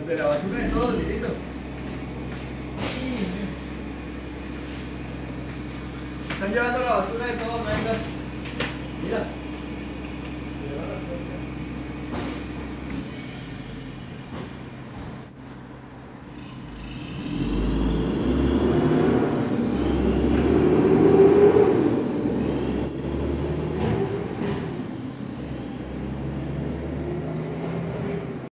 De la basura de todo, Lilito. Están llevando la basura de todo, Naila. Mira. Se llevan las cosas.